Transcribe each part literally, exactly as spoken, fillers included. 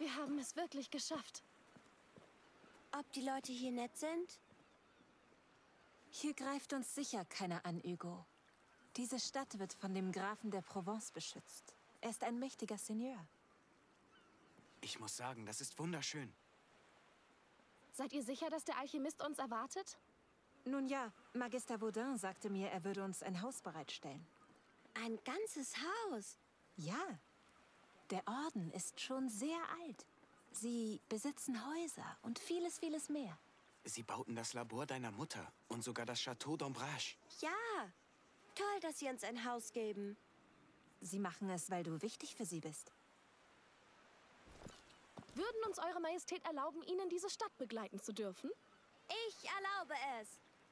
Wir haben es wirklich geschafft. Ob die Leute hier nett sind? Hier greift uns sicher keiner an, Hugo. Diese Stadt wird von dem Grafen der Provence beschützt. Er ist ein mächtiger Seigneur. Ich muss sagen, das ist wunderschön. Seid ihr sicher, dass der Alchemist uns erwartet? Nun ja, Magister Vaudin sagte mir, er würde uns ein Haus bereitstellen. Ein ganzes Haus? Ja, der Orden ist schon sehr alt. Sie besitzen Häuser und vieles, vieles mehr. Sie bauten das Labor deiner Mutter und sogar das Château d'Ombrage. Ja, toll, dass sie uns ein Haus geben. Sie machen es, weil du wichtig für sie bist. Würden uns Eure Majestät erlauben, Ihnen diese Stadt begleiten zu dürfen? Ich erlaube es.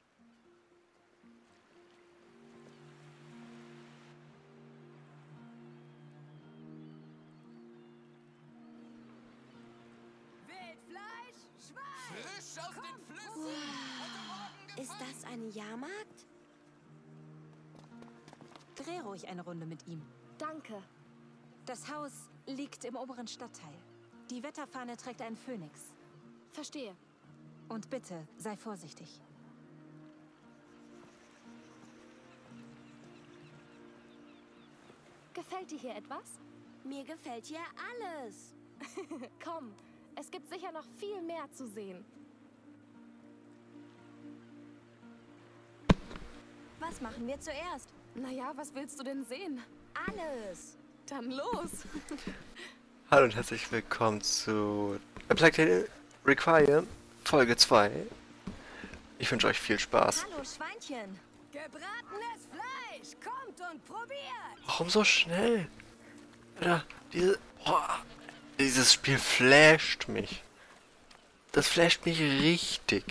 Wildfleisch, Schwein! Frisch aus den Flüssen! Wow. Ist das ein Jahrmarkt? Dreh ruhig eine Runde mit ihm. Danke. Das Haus liegt im oberen Stadtteil. Die Wetterfahne trägt einen Phönix. Verstehe. Und bitte, sei vorsichtig. Gefällt dir hier etwas? Mir gefällt hier alles. Komm, es gibt sicher noch viel mehr zu sehen. Was machen wir zuerst? Naja, was willst du denn sehen? Alles. Dann los. Hallo und herzlich willkommen zu A Plague Tale Requiem Folge zwei. Ich wünsche euch viel Spaß. Hallo Schweinchen. Gebratenes Fleisch! Kommt und probiert! Warum so schnell? Alter, diese, boah, dieses Spiel flasht mich. Das flasht mich richtig.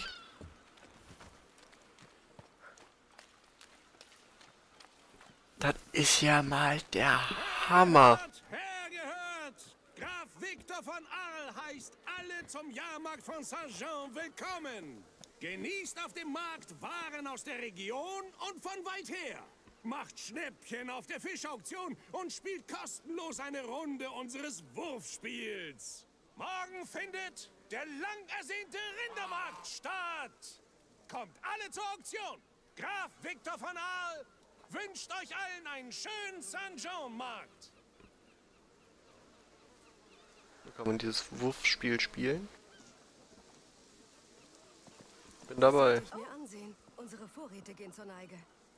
Das ist ja mal der Hammer. Hergehört! Graf Victor von Arles heißt alle zum Jahrmarkt von Saint-Jean willkommen. Genießt auf dem Markt Waren aus der Region und von weit her. Macht Schnäppchen auf der Fischauktion und spielt kostenlos eine Runde unseres Wurfspiels. Morgen findet der lang ersehnte Rindermarkt statt. Kommt alle zur Auktion. Graf Victor von Arles wünscht euch allen einen schönen Saint-Jean-Markt. Kann man dieses Wurfspiel spielen? Bin dabei. Ich mir ansehen. Unsere Vorräte gehen zur Neige.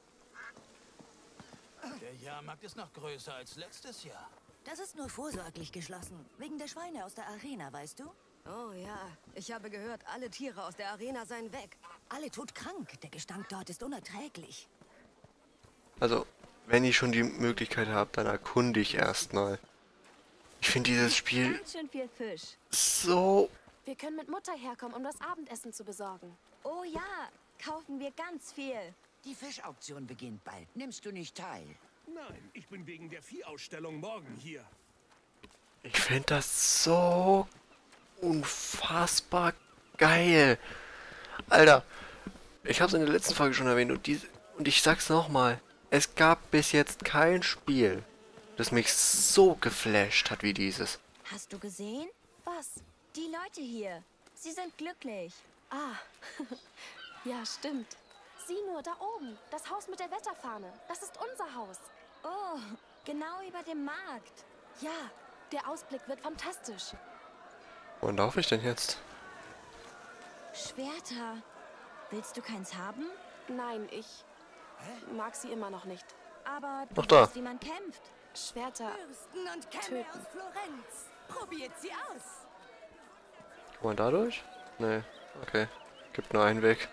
Der Jahrmarkt ist noch größer als letztes Jahr. Das ist nur vorsorglich geschlossen. Wegen der Schweine aus der Arena, weißt du? Oh ja, ich habe gehört, alle Tiere aus der Arena seien weg. Alle todkrank. Der Gestank dort ist unerträglich. Also, wenn ich schon die Möglichkeit habe, dann erkunde ich erstmal. Ich finde dieses Spiel Ganz schön viel Fisch. so... Wir können mit Mutter herkommen, um das Abendessen zu besorgen. Oh ja, kaufen wir ganz viel. Die Fischauktion beginnt bald. Nimmst du nicht teil? Nein, ich bin wegen der Viehausstellung morgen hier. Ich finde das so unfassbar geil. Alter, ich habe es in der letzten Folge schon erwähnt und, die, und ich sag's nochmal. Es gab bis jetzt kein Spiel, das mich so geflasht hat wie dieses. Hast du gesehen? Was? Die Leute hier. Sie sind glücklich. Ah, ja, stimmt. Sieh nur, da oben. Das Haus mit der Wetterfahne. Das ist unser Haus. Oh, genau über dem Markt. Ja, der Ausblick wird fantastisch. Wohin laufe ich denn jetzt? Schwerter. Willst du keins haben? Nein, ich mag sie immer noch nicht. Aber Noch du da. weißt, wie man kämpft. Schwerter. Fürsten und Kämme Töten. aus Florenz. Probiert sie aus. Kann man da durch? Nee, okay. Gibt nur einen Weg.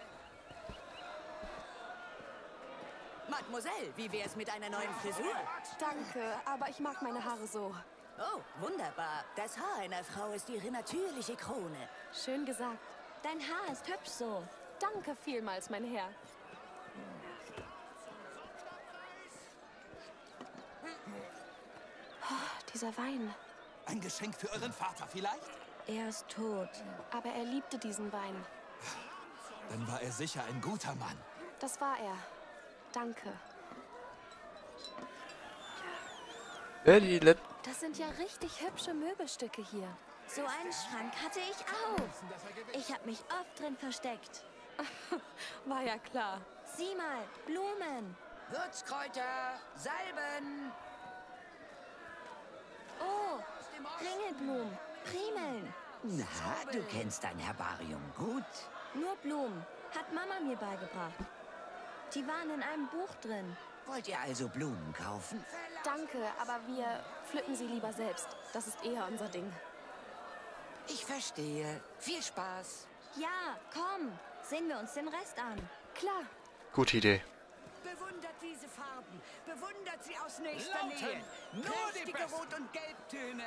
Mademoiselle, wie wär's mit einer neuen Frisur? Danke, aber ich mag meine Haare so. Oh, wunderbar. Das Haar einer Frau ist ihre natürliche Krone. Schön gesagt. Dein Haar ist hübsch so. Danke vielmals, mein Herr. Oh, dieser Wein. Ein Geschenk für euren Vater vielleicht? Er ist tot. Aber er liebte diesen Wein. Dann war er sicher ein guter Mann. Das war er. Danke. Wer die Let Das sind ja richtig hübsche Möbelstücke hier. So einen Schrank hatte ich auch. Ich habe mich oft drin versteckt. War ja klar. Sieh mal, Blumen. Würzkräuter, Salben. Oh, Ringelblumen, Primeln. Na, du kennst dein Herbarium gut. Nur Blumen. Hat Mama mir beigebracht. Die waren in einem Buch drin. Wollt ihr also Blumen kaufen? Danke, aber wir pflücken sie lieber selbst. Das ist eher unser Ding. Ich verstehe. Viel Spaß. Ja, komm. Sehen wir uns den Rest an. Klar. Gute Idee. Bewundert diese Farben. Bewundert sie aus nächster Lauten. Nähe. Nur die Kräftige Besten. Rot- und Gelbtöne.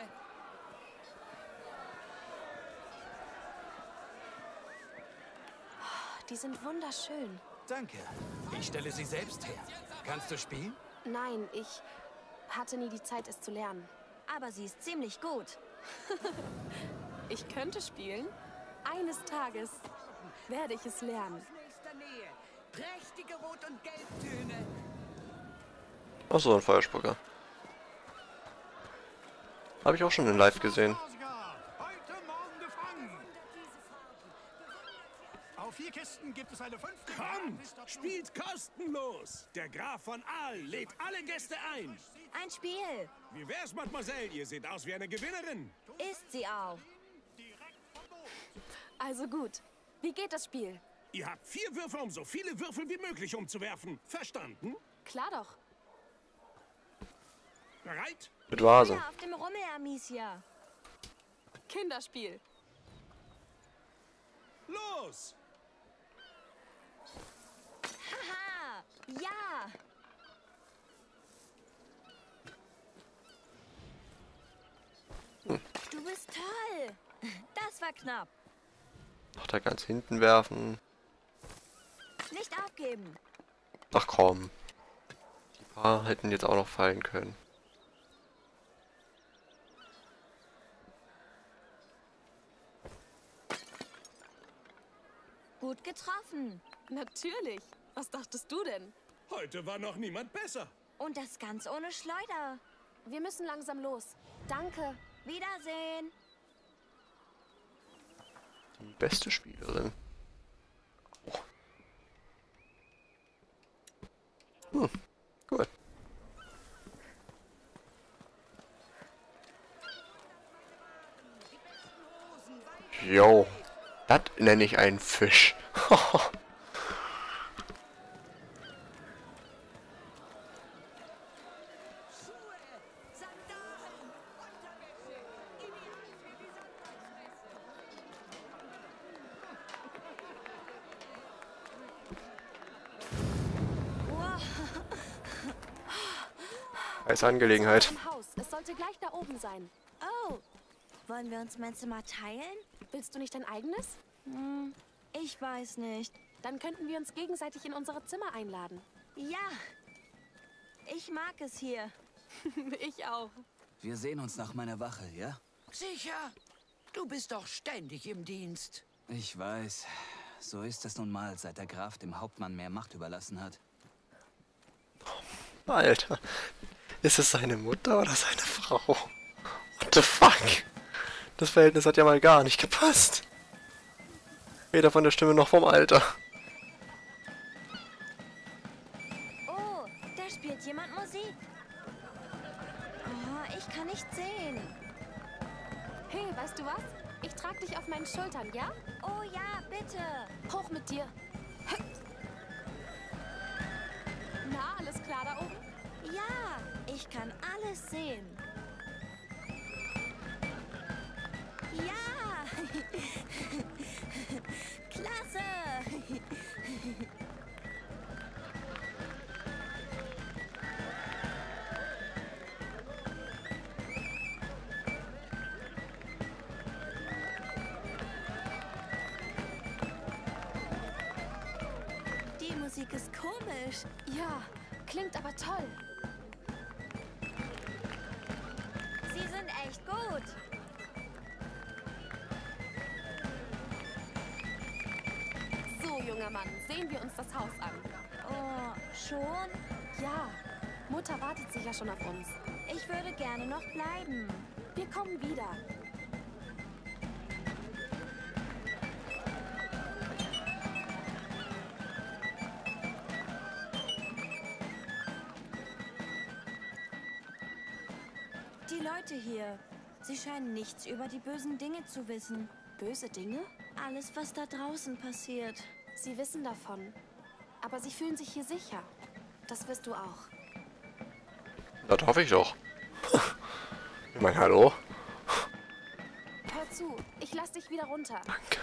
Die sind wunderschön. Danke. Ich stelle sie selbst her. Kannst du spielen? Nein, ich hatte nie die Zeit, es zu lernen. Aber sie ist ziemlich gut. Ich könnte spielen. Eines Tages werde ich es lernen. Aus nächster Nähe. Prächtige Rot- und Gelbtöne. Ach so, ein Feuerspucker. Habe ich auch schon in Live gesehen. Heute Morgen gefangen. Auf vier Kisten gibt es eine fünfte. Kommt, spielt kostenlos. Der Graf von Aal lädt alle Gäste ein. Ein Spiel. Wie wär's, Mademoiselle? Ihr seht aus wie eine Gewinnerin. Ist sie auch. Also gut. Wie geht das Spiel? Ihr habt vier Würfe, um so viele Würfel wie möglich umzuwerfen. Verstanden? Klar doch. Bereit? Mit Vase. Ja, auf dem Rummel, Amicia. Kinderspiel. Los! Haha. Ja. Du bist toll. Das war knapp. Noch da ganz hinten werfen. Nicht aufgeben. Ach komm. Die paar hätten jetzt auch noch fallen können. Gut getroffen. Natürlich. Was dachtest du denn? Heute war noch niemand besser. Und das ganz ohne Schleuder. Wir müssen langsam los. Danke. Wiedersehen. Die beste Spielerin. Oh. Hm, gut. Jo, das nenne ich einen Fisch. Heiße Angelegenheit. Im Haus. Es sollte gleich da oben sein. Oh. Wollen wir uns mein Zimmer teilen? Willst du nicht dein eigenes? Hm, ich weiß nicht. Dann könnten wir uns gegenseitig in unsere Zimmer einladen. Ja. Ich mag es hier. Ich auch. Wir sehen uns nach meiner Wache, ja? Sicher. Du bist doch ständig im Dienst. Ich weiß. So ist es nun mal, seit der Graf dem Hauptmann mehr Macht überlassen hat. Alter. Ist es seine Mutter oder seine Frau? What the fuck? Das Verhältnis hat ja mal gar nicht gepasst. Weder von der Stimme noch vom Alter. Oh, da spielt jemand Musik. Oh, ich kann nicht sehen. Hey, weißt du was? Ich trage dich auf meinen Schultern, ja? Oh ja, bitte. Hoch mit dir. Na, alles klar da oben? Ja, ich kann alles sehen. Ja! Klasse! Die Musik ist komisch. Ja, klingt aber toll. Sie sind echt gut. So, junger Mann, sehen wir uns das Haus an. Oh, schon? Ja, Mutter wartet sicher schon auf uns. Ich würde gerne noch bleiben. Wir kommen wieder. Die Leute hier, sie scheinen nichts über die bösen Dinge zu wissen. Böse Dinge? Alles, was da draußen passiert. Sie wissen davon. Aber sie fühlen sich hier sicher. Das wirst du auch. Das hoffe ich doch. Ich meine, hallo? Hör zu, ich lass dich wieder runter. Danke.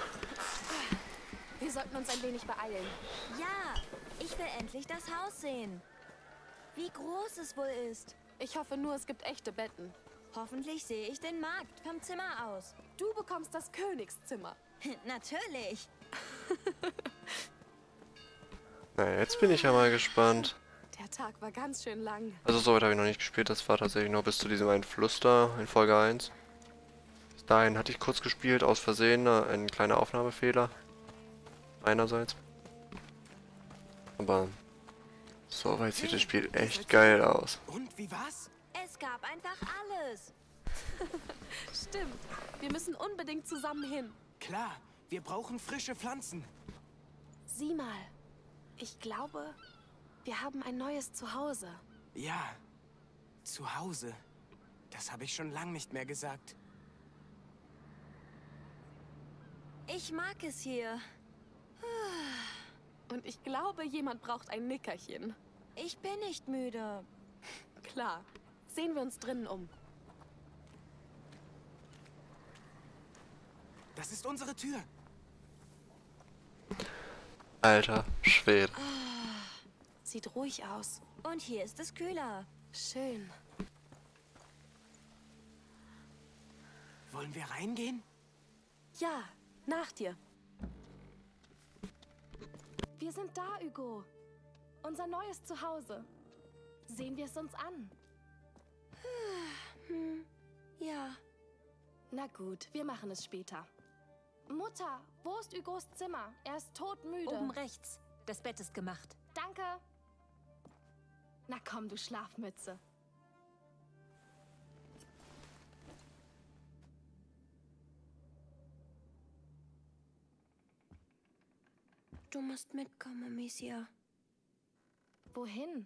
Wir sollten uns ein wenig beeilen. Ja, ich will endlich das Haus sehen. Wie groß es wohl ist. Ich hoffe nur, es gibt echte Betten. Hoffentlich sehe ich den Markt vom Zimmer aus. Du bekommst das Königszimmer. Natürlich. Na, jetzt bin ich ja mal gespannt. Der Tag war ganz schön lang. Also so weit habe ich noch nicht gespielt. Das war tatsächlich noch bis zu diesem einen Fluss da in Folge eins. Bis dahin hatte ich kurz gespielt, aus Versehen. Ein kleiner Aufnahmefehler. Einerseits. Aber so weit sieht das Spiel echt geil aus. Und, wie war's? Es gab einfach alles. Stimmt. Wir müssen unbedingt zusammen hin. Klar, wir brauchen frische Pflanzen. Sieh mal. Ich glaube, wir haben ein neues Zuhause. Ja, zu Hause. Das habe ich schon lang nicht mehr gesagt. Ich mag es hier. Und ich glaube, jemand braucht ein Nickerchen. Ich bin nicht müde. Klar. Sehen wir uns drinnen um. Das ist unsere Tür. Alter Schwede. Sieht ruhig aus. Und hier ist es kühler. Schön. Wollen wir reingehen? Ja, nach dir. Wir sind da, Hugo. Unser neues Zuhause. Sehen wir es uns an. Hm, ja. Na gut, wir machen es später. Mutter, wo ist Hugos Zimmer? Er ist todmüde. Oben rechts. Das Bett ist gemacht. Danke. Na komm, du Schlafmütze. Du musst mitkommen, Amicia. Wohin?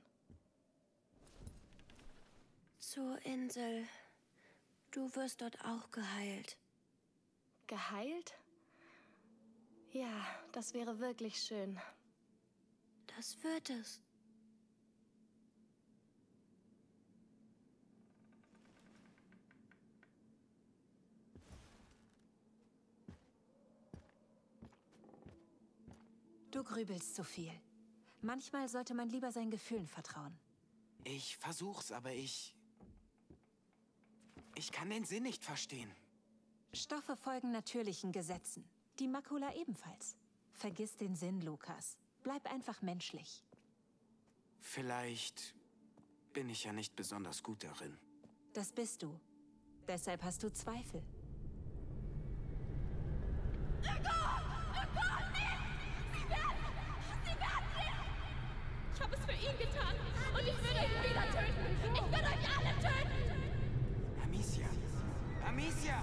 Zur Insel. Du wirst dort auch geheilt. Geheilt? Ja, das wäre wirklich schön. Das wird es. Du grübelst zu viel. Manchmal sollte man lieber seinen Gefühlen vertrauen. Ich versuch's, aber ich... Ich kann den Sinn nicht verstehen. Stoffe folgen natürlichen Gesetzen. Die Makula ebenfalls. Vergiss den Sinn, Lukas. Bleib einfach menschlich. Vielleicht bin ich ja nicht besonders gut darin. Das bist du. Deshalb hast du Zweifel. Ich habe es für ihn getan und ich will euch wieder töten. Ich will euch alle töten. Amicia! Amicia!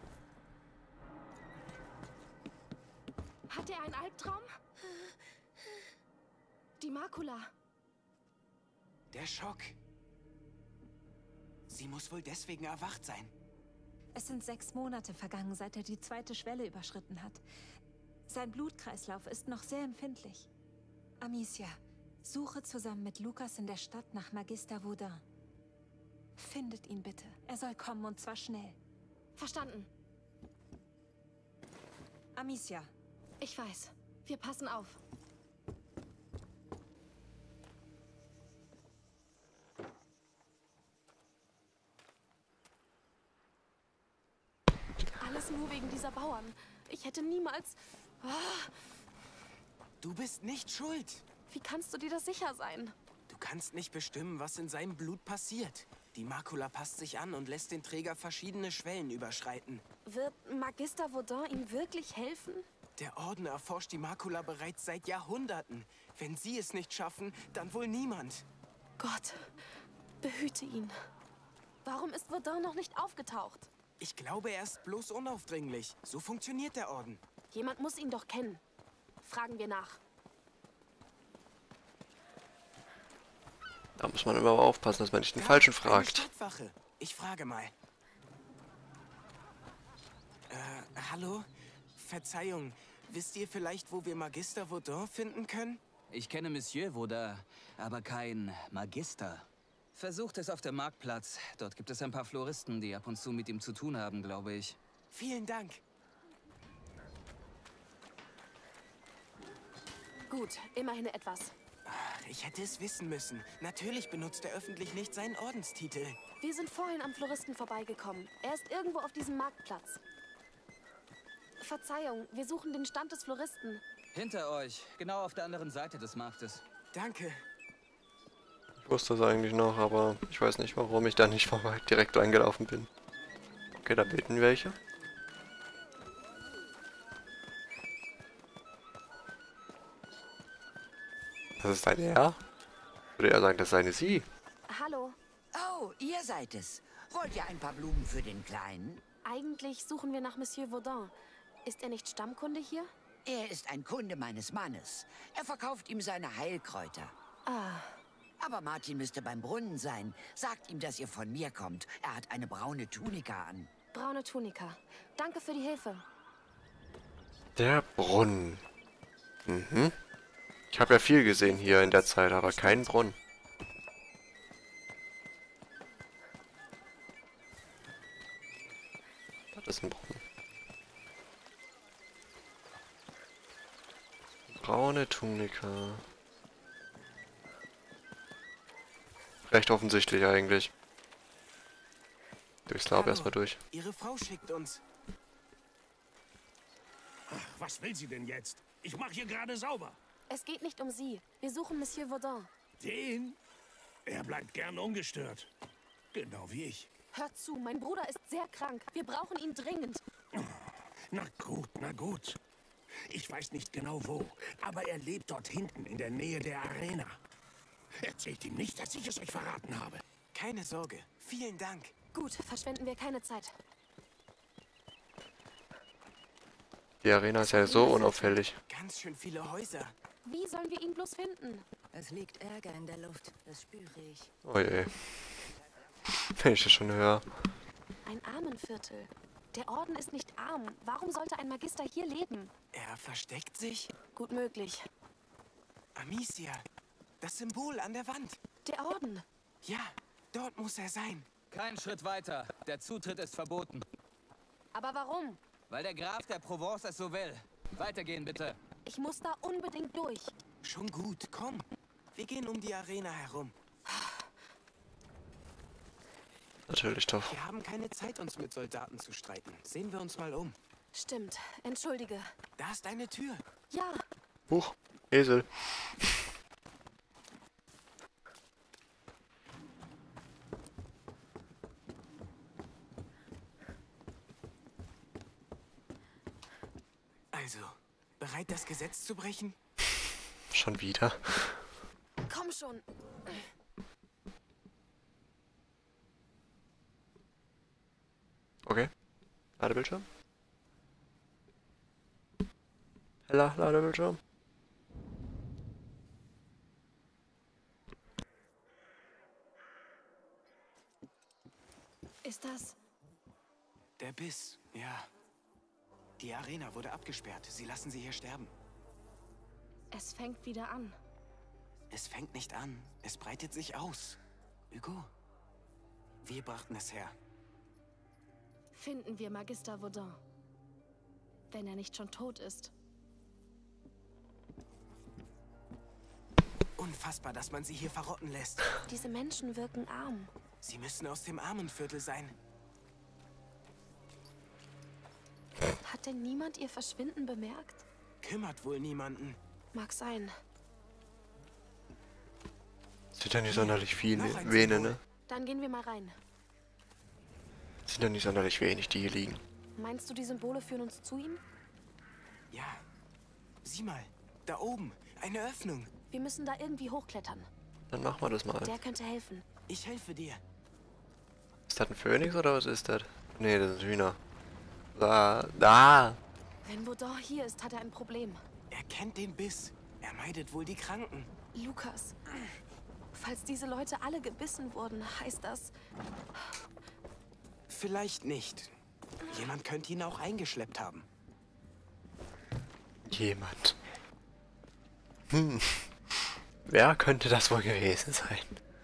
Hat er einen Albtraum? Die Makula. Der Schock. Sie muss wohl deswegen erwacht sein. Es sind sechs Monate vergangen, seit er die zweite Schwelle überschritten hat. Sein Blutkreislauf ist noch sehr empfindlich. Amicia, suche zusammen mit Lukas in der Stadt nach Magister Vaudin. Findet ihn bitte. Er soll kommen und zwar schnell. Verstanden. Amicia. Ich weiß. Wir passen auf. Alles nur wegen dieser Bauern. Ich hätte niemals... Ah, Du bist nicht schuld. wie kannst du dir das sicher sein? Du kannst nicht bestimmen, was in seinem Blut passiert. Die Makula passt sich an und lässt den Träger verschiedene Schwellen überschreiten. Wird Magister Vaudin ihm wirklich helfen? Der Orden erforscht die Makula bereits seit Jahrhunderten. Wenn sie es nicht schaffen, dann wohl niemand. Gott, behüte ihn. Warum ist Vaudin noch nicht aufgetaucht? Ich glaube, er ist bloß unaufdringlich. So funktioniert der Orden. Jemand muss ihn doch kennen. Fragen wir nach. Da muss man immer aufpassen, dass man nicht den Da, Falschen eine fragt. Stadtwache. Ich frage mal. Äh, hallo? Verzeihung, wisst ihr vielleicht, wo wir Magister Vaudin finden können? Ich kenne Monsieur Vaudin, aber kein Magister. Versucht es auf dem Marktplatz. Dort gibt es ein paar Floristen, die ab und zu mit ihm zu tun haben, glaube ich. Vielen Dank. Gut, immerhin etwas. Ich hätte es wissen müssen. Natürlich benutzt er öffentlich nicht seinen Ordenstitel. Wir sind vorhin am Floristen vorbeigekommen. Er ist irgendwo auf diesem Marktplatz. Verzeihung, wir suchen den Stand des Floristen. Hinter euch, genau auf der anderen Seite des Marktes. Danke. Ich wusste das eigentlich noch, aber ich weiß nicht, warum ich da nicht vorbei direkt eingelaufen bin. Okay, da beten welche. Das ist eine Er? Würde er sagen, das ist eine Sie? Hallo. Oh, ihr seid es. Wollt ihr ein paar Blumen für den Kleinen? Eigentlich suchen wir nach Monsieur Vaudin. Ist er nicht Stammkunde hier? Er ist ein Kunde meines Mannes. Er verkauft ihm seine Heilkräuter. Ah. Aber Martin müsste beim Brunnen sein. Sagt ihm, dass ihr von mir kommt. Er hat eine braune Tunika an. Braune Tunika. Danke für die Hilfe. Der Brunnen. Mhm. Ich habe ja viel gesehen hier in der Zeit, aber keinen Brunnen. Das ist ein Brunnen. Braune Tunika. Recht offensichtlich eigentlich. Durchs Laub erstmal durch. Ihre Frau schickt uns. Ach, was will sie denn jetzt? Ich mache hier gerade sauber. Es geht nicht um Sie. Wir suchen Monsieur Vaudin. Den? Er bleibt gern ungestört. Genau wie ich. Hört zu, mein Bruder ist sehr krank. Wir brauchen ihn dringend. Na gut, na gut. Ich weiß nicht genau wo, aber er lebt dort hinten in der Nähe der Arena. Erzählt ihm nicht, dass ich es euch verraten habe. Keine Sorge. Vielen Dank. Gut, verschwenden wir keine Zeit. Die Arena ist ja so unauffällig. Ganz schön viele Häuser. Wie sollen wir ihn bloß finden? Es liegt Ärger in der Luft. Das spüre ich. Oh je. Wenn ich das schon höre. Ein Armenviertel. Der Orden ist nicht arm. Warum sollte ein Magister hier leben? Er versteckt sich? Gut möglich. Amicia, das Symbol an der Wand. Der Orden. Ja, dort muss er sein. Kein Schritt weiter. Der Zutritt ist verboten. Aber warum? Weil der Graf der Provence es so will. Weitergehen, bitte. Ich muss da unbedingt durch. Schon gut, komm. Wir gehen um die Arena herum. Natürlich doch. Wir haben keine Zeit, uns mit Soldaten zu streiten. Sehen wir uns mal um. Stimmt. Entschuldige. Da ist eine Tür. Ja. Huch, Esel. Also, bereit, das Gesetz zu brechen? Schon wieder. Komm schon. Okay. Ladebildschirm. Heller Ladebildschirm. Ist das... Der Biss, ja. Die Arena wurde abgesperrt. Sie lassen sie hier sterben. Es fängt wieder an. Es fängt nicht an. Es breitet sich aus. Hugo, wir brachten es her. Finden wir Magister Vaudin. Wenn er nicht schon tot ist. Unfassbar, dass man sie hier verrotten lässt. Diese Menschen wirken arm. Sie müssen aus dem Armenviertel sein. Hat denn niemand ihr Verschwinden bemerkt? Kümmert wohl niemanden. Mag sein. Sind ja nicht sonderlich viele Vene, ne? Dann gehen wir mal rein. Sind ja nicht sonderlich wenig, die hier liegen. Meinst du, die Symbole führen uns zu ihm? Ja. Sieh mal, da oben. Eine Öffnung. Wir müssen da irgendwie hochklettern. Dann machen wir das mal. Der könnte helfen. Ich helfe dir. Ist das ein Phönix oder was ist das? Nee, das sind Hühner. Da, da. Wenn Vaudin hier ist, hat er ein Problem. Er kennt den Biss. Er meidet wohl die Kranken. Lukas, falls diese Leute alle gebissen wurden, heißt das... Vielleicht nicht. Jemand könnte ihn auch eingeschleppt haben. Jemand. Hm. Wer könnte das wohl gewesen sein?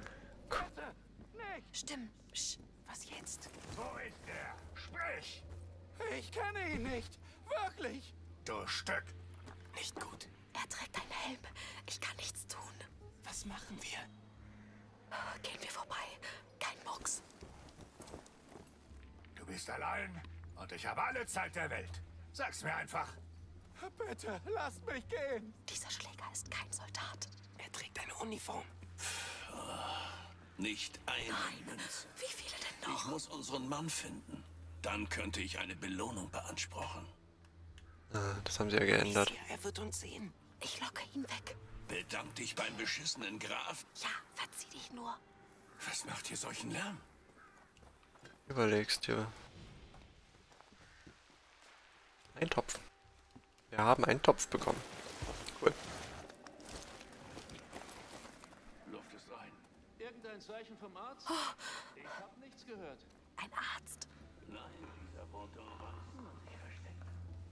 Stimmt. Psst. Was jetzt? Wo ist er? Sprich! Ich kenne ihn nicht. Wirklich. Du Stück! Nicht gut. Er trägt einen Helm. Ich kann nichts tun. Was machen wir? Gehen wir vorbei. Kein Mucks. Du bist allein und ich habe alle Zeit der Welt. Sag's mir einfach. Bitte, lasst mich gehen. Dieser Schläger ist kein Soldat. Er trägt eine Uniform. Nicht eine Münze. Wie viele denn noch? Ich muss unseren Mann finden. Dann könnte ich eine Belohnung beanspruchen. Ah, das haben sie ja geändert. Er wird uns sehen. Ich locke ihn weg. Bedank dich beim beschissenen Graf. Ja, verzieh dich nur. Was macht hier solchen Lärm? Überlegst dir. Ein Topf. Wir haben einen Topf bekommen. Cool. Luft ist rein. Irgendein Zeichen vom Arzt? Ich habe nichts gehört. Ein Arzt. Nein, dieser Wohnturm war sich versteckt.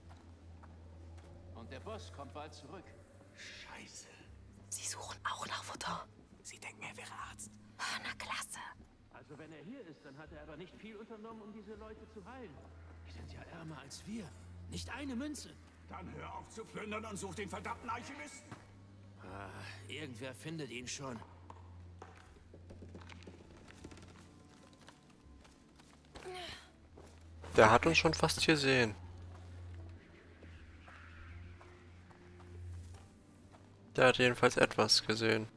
Und der Boss kommt bald zurück. Scheiße. Sie suchen auch nach Futter. Sie denken, er wäre Arzt. Na klasse. Also wenn er hier ist, dann hat er aber nicht viel unternommen, um diese Leute zu heilen. Die sind ja ärmer als wir. Nicht eine Münze. Dann hör auf zu plündern und such den verdammten Alchemisten. Ah, irgendwer findet ihn schon. Der hat uns schon fast gesehen. Der hat jedenfalls etwas gesehen.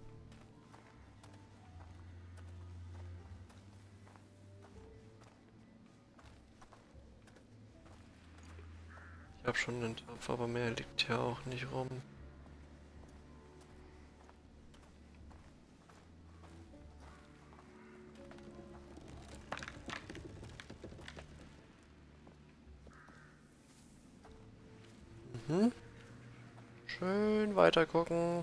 Ich habe schon einen Topf, aber mehr liegt hier auch nicht rum. Mhm. Schön weiter gucken.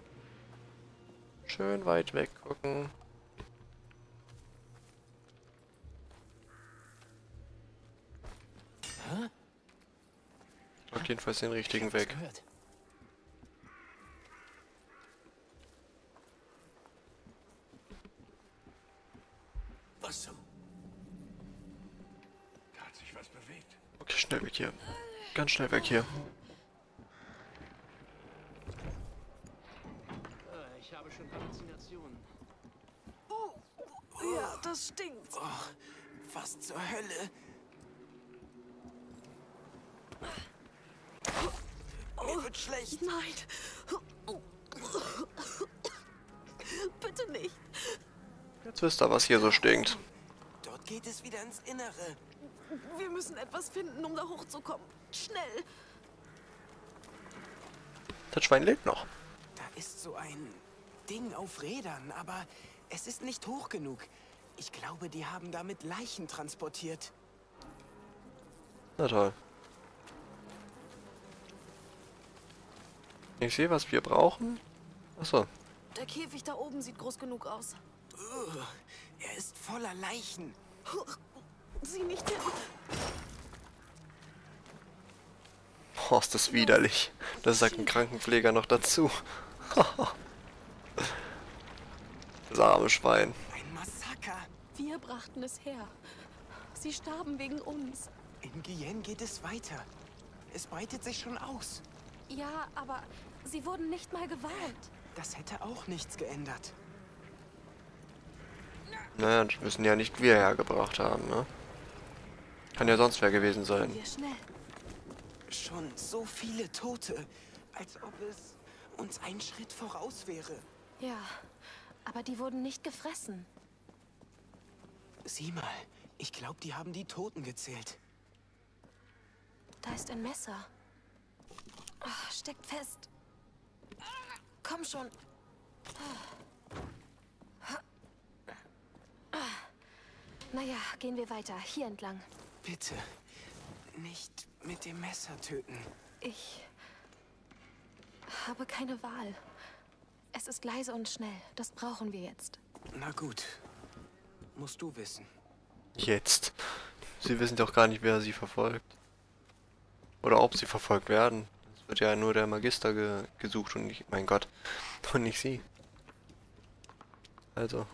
Schön weit weg gucken. Hä? Auf jedenfalls den richtigen Weg. Was so? Da hat sich was bewegt. Okay, schnell weg hier. Ganz schnell weg hier. Ich habe schon Halluzinationen. Ja, das stinkt. Oh, was zur Hölle? Mir wird schlecht. Nein. Bitte nicht. Jetzt wisst ihr, was hier so stinkt. Dort geht es wieder ins Innere. Wir müssen etwas finden, um da hochzukommen. Schnell. Das Schwein lebt noch. Da ist so ein Ding auf Rädern, aber es ist nicht hoch genug. Ich glaube, die haben damit Leichen transportiert. Na toll. Ich sehe, was wir brauchen. Achso. Der Käfig da oben sieht groß genug aus. Uh, er ist voller Leichen. Sieh nicht hin. Oh, ist das widerlich. Das sagt ein Krankenpfleger noch dazu. Das arme Schwein. Ein Massaker. Wir brachten es her. Sie starben wegen uns. In Guyenne geht es weiter. Es breitet sich schon aus. Ja, aber sie wurden nicht mal gewarnt. Das hätte auch nichts geändert. Naja, das müssen ja nicht wir hergebracht haben, ne? Kann ja sonst wer gewesen sein. Wir schnell. Schon so viele Tote, als ob es uns ein Schritt voraus wäre. Ja, aber die wurden nicht gefressen. Sieh mal, ich glaube, die haben die Toten gezählt. Da ist ein Messer. Ach, steckt fest. Komm schon. Naja, gehen wir weiter. Hier entlang. Bitte, nicht mit dem Messer töten. Ich habe keine Wahl. Es ist leise und schnell. Das brauchen wir jetzt. Na gut, musst du wissen. Jetzt. sie wissen doch gar nicht, wer sie verfolgt. Oder ob sie verfolgt werden. Es wird ja nur der Magister ge gesucht und nicht, mein Gott, und nicht sie. Also.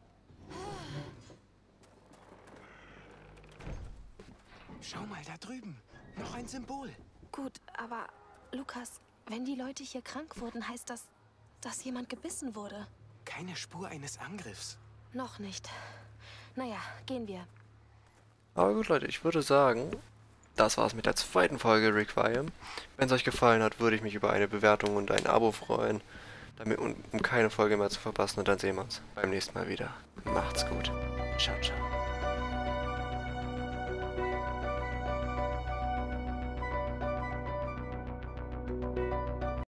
Schau mal, da drüben. Noch ein Symbol. Gut, aber Lukas, wenn die Leute hier krank wurden, heißt das, dass jemand gebissen wurde. Keine Spur eines Angriffs. Noch nicht. Naja, gehen wir. Aber gut, Leute, ich würde sagen, das war's mit der zweiten Folge Requiem. Wenn es euch gefallen hat, würde ich mich über eine Bewertung und ein Abo freuen, damit, um keine Folge mehr zu verpassen. Und dann sehen wir uns beim nächsten Mal wieder. Macht's gut. Ciao, ciao.